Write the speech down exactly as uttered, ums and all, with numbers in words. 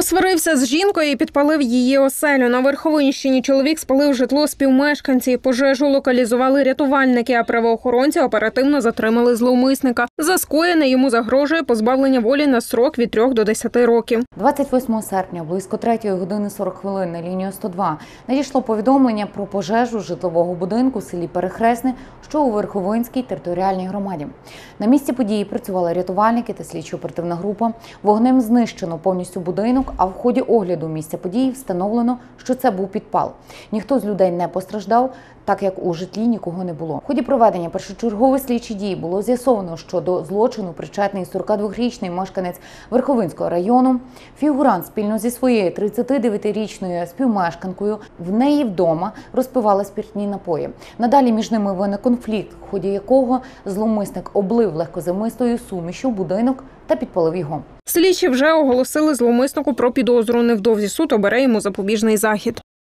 Посварився з жінкою і підпалив її оселю. На Верховинщині чоловік спалив житло співмешканці. Пожежу локалізували рятувальники, а правоохоронці оперативно затримали зловмисника. За скоєне йому загрожує позбавлення волі на строк від трьох до десяти років. двадцять восьмого серпня, близько третьої години сорок хвилин на лінію сто два надійшло повідомлення про пожежу житлового будинку в селі Перехресне, що у Верховинській територіальній громаді. На місці події працювали рятувальники та слідчо-оперативна група. Вогнем знищено повністю будинок, а в ході огляду місця події встановлено, що це був підпал. Ніхто з людей не постраждав, так як у житлі нікого не було. В ході проведення першочергових слідчих дій було з'ясовано, що до злочину причетний сорокадвохрічний мешканець Верховинського району. Фігурант спільно зі своєю тридцятидевятирічною співмешканкою в неї вдома розпивали спиртні напої. Надалі між ними виник конфлікт, в ході якого зловмисник облив легкозаймистою сумішю будинок та підпалив його. Слідчі вже оголосили зловмиснику про підозру. Невдовзі суд обере йому запобіжний захід.